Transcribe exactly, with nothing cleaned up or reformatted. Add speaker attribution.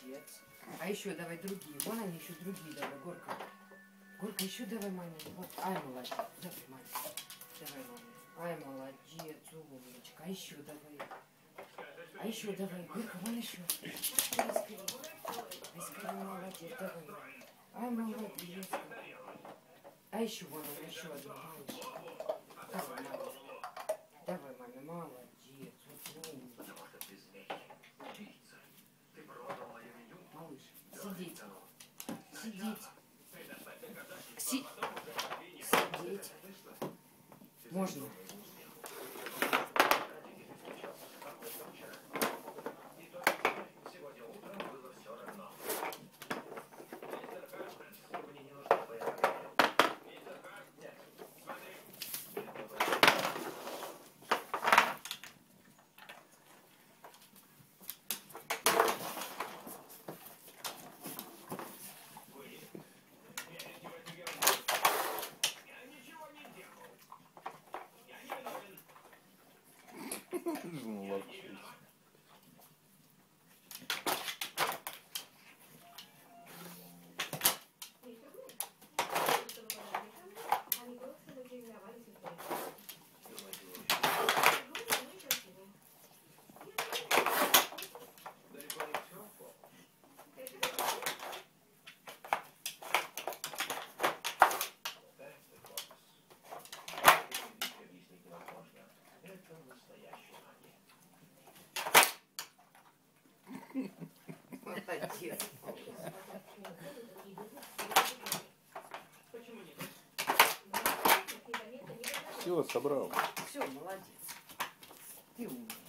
Speaker 1: молодец. А еще давай другие. Вон они еще другие давай, Горка. Горка, еще давай маме. Вот, ай, молодец. Давай, маме. Давай, маме. Ай, молодец, умничка. А еще давай. А еще давай, Горка, вон еще. Ай, скорее. Ай, скорее, молодец, давай. Ай, молодец. А еще вон он, еще одна. Давай, маме. Давай, маме, молодец. Вот умничка. Малыш, сидеть. Сидеть. Си... Сидеть. Можно. Молодец.
Speaker 2: Все, собрал.
Speaker 1: Все, молодец. Ты умный.